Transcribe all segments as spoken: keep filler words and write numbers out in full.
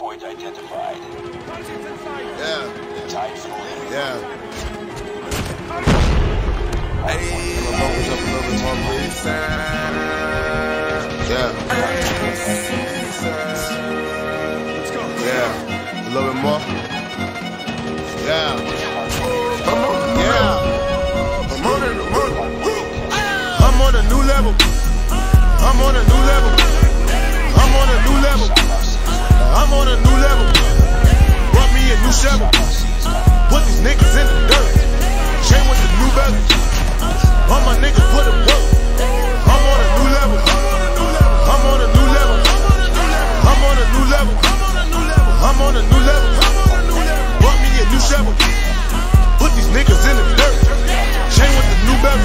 Hardpoint identified. Yeah. Time for delivery. Yeah. Hey, the locals up a little bit more, please. Yeah. Yeah. A little bit more. Yeah. Yeah. I'm on it, I'm on it. I'm on a new level. I'm on a new level. I'm on a new level. I'm on a new level. Brought me a new shovel. Put these niggas in the dirt. Chain with the new belly. All my niggas put it work. I'm on a new level. I'm on a new level. I'm on a new level. I'm on a new level. Brought me a new shovel. Put these niggas in the dirt. Chain with the new belly.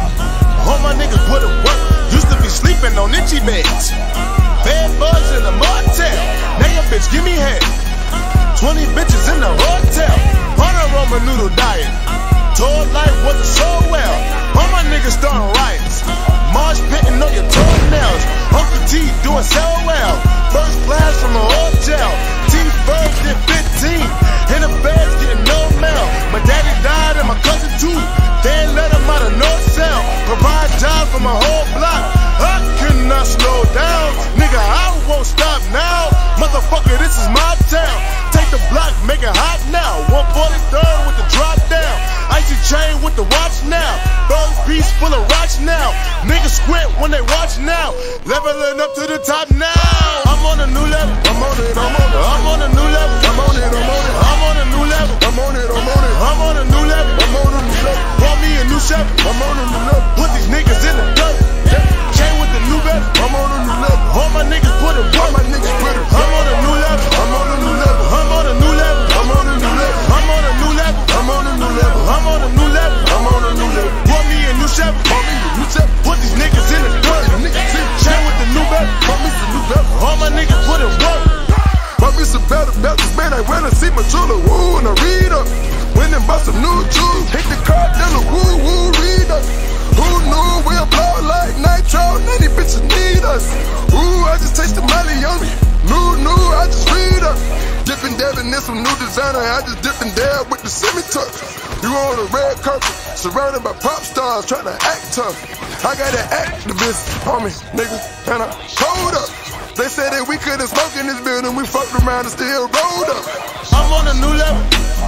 All my niggas put it work. Used to be sleeping on itchy beds. Bad bugs in the motel. Now your bitch give me head. twenty bitches in the hotel. On a Roman noodle diet. Told life wasn't so well. All my niggas starting riots. Marsh pitting on your toenails. Uncle T doing so well. First class from a hotel. T-Ferg did fifteen. In the beds getting no mail. My daddy died and my cousin too. They ain't let him out of no cell. Provide jobs for my whole block. I cannot slow down. Nigga, I won't stop now. Motherfucker, this is my town. Take the block, make it hot now. one forty-third with the drop down. Icy chain with the watch now. Bird piece full of rocks now. Niggas squint when they watch now. Leveling up to the top now. I'm on a new level. I'm on it, I'm on it. I'm on a new level. I'm on it, I'm on it. I'm on a new level. I'm on it, I'm on it. I'm on a new level. I'm on a new level. Brought me a new shovel. I'm on a new level. Put these niggas in the dirt. Chain with the new belly. I'm on a new level. All my niggas put it work. All my niggas put it. I'm on a new level. I'm on a new level. I'm on a new level. I'm on a new level. I'm on a new level. I'm on a new level. I'm on a new level. I'm on a new level. Brought me a new shovel. Brought me a new shovel. Put these niggas in the dirt. Chain with the new belly. Brought me some new belly. All my niggas put it work. Brought me some better belts, man. I went and see my jeweler. Woo, and I read up. Went and bought some new jewels. Hit the car, then the woo, woo, read up. Who knew we'll blow like nitro? Many bitches need us. Ooh, I just taste the molly on me. New, new, I just read up. Dippin' dabbing in some new designer. I just dip and dab with the semi-tuck. You on a red carpet, surrounded by pop stars, trying to act tough. I got an activist on me, nigga, and I hold up. They said that we couldn't smoke in this building. We fucked around and still rolled up. I'm on a new level.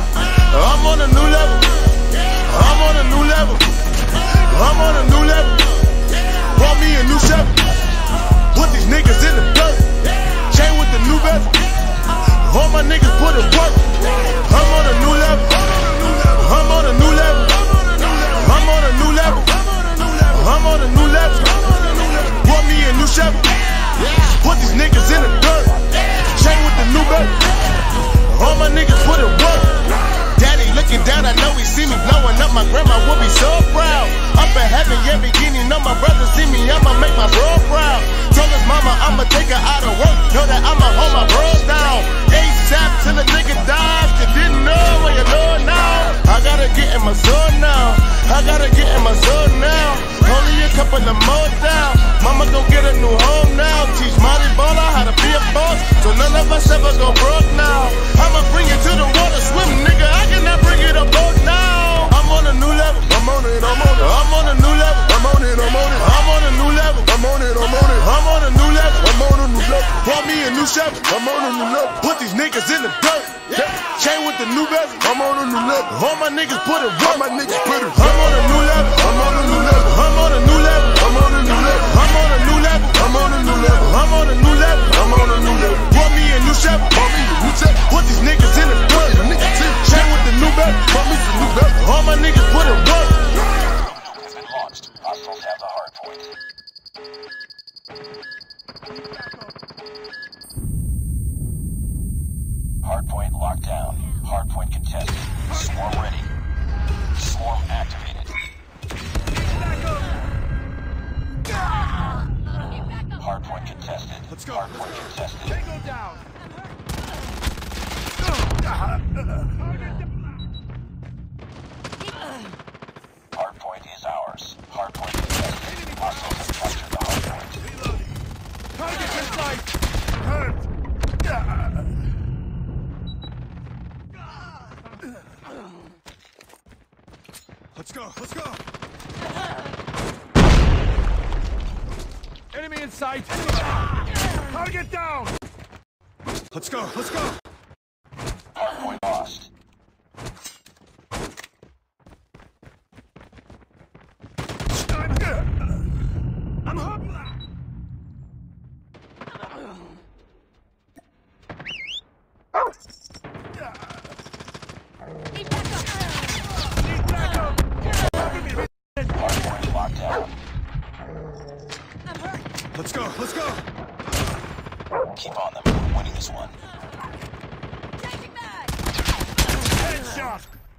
I'm on a new level. I'm on a new level. I'm on a new level. Brought me a new shovel. Put these niggas in the dirt. Chain with the new bezel. All my niggas put it work. I'm on a new level. I'm on a new level. I'm on a new level. I'm on a new level. Brought me a new shovel. Put these niggas in the dirt. Chain with the new bezel. All my niggas put it work. Daddy looking down, I know he see me blowing up. My grandma will be so proud. Up in heaven, yeah, beginning. Know my brother see me, I'ma make my bro proud. Told his mama I'ma take her out of work. Know that I'ma hold my bros down. ASAP till the nigga dies. You didn't know where you know now. I gotta get in my zone now. I gotta get in my zone now. Only a couple of more down. Mama gon' get a new home now. Teach Molly Baller how to be a boss, so none of us ever go broke now. I'ma bring it to the water, swim, nigga. I cannot bring it up boat now. I'm on a new level. I'm on it, I'm on it. I'm on a new level. I'm on it, I'm on it. I'm on a new level. I'm on it, I'm on it. I'm on a new level. I'm on a new level. Brought me a new shovel. I'm on a new level. Put these niggas in the dirt. Chain with the new bezel. I'm on a new level. All my niggas put it work. All my niggas put it. I'm on a new level. I'm on a new level. I'm on a new level. I'm on a new level. I'm on a new level. I'm on a new level. I'm on a new level. I'm on a new level. Brought me a new shovel. Brought me a new shovel. Put these niggas in the dirt. Chain with the new bezel. Brought me some new bezel. All my niggas put it work. Has been launched. Hostiles have the hard point. Hardpoint locked down. Hardpoint contested. Swarm ready. Swarm activated. Hardpoint contested. Let's go. Hardpoint contested. Tango down. Hardpoint is ours. Hardpoint contested. Hostiles have captured the hardpoint. Reloading. Target in sight. Hurt. Let's go, let's go. Enemy in sight. Target down. Let's go, let's go. Hardpoint lost. I'm hurt. Need backup. Need backup. Hardpoint locked down. I'm hurt. Let's go, let's go. Keep on them. We're winning this one. Changing mag. Headshot.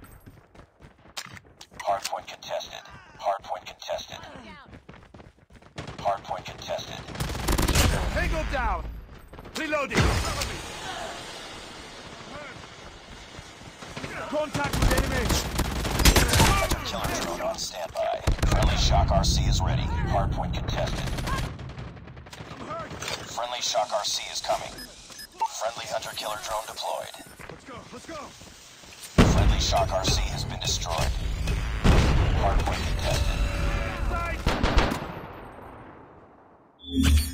Hardpoint contested. Hardpoint contested. Down. Hardpoint contested. Tango down. Reloading. Contact with enemy. Killer drone on standby. Friendly shock R C is ready. Hardpoint contested. Friendly shock R C is coming. Friendly hunter-killer drone deployed. Let's go, let's go. Friendly shock R C has been destroyed. Hardpoint contested. Sight.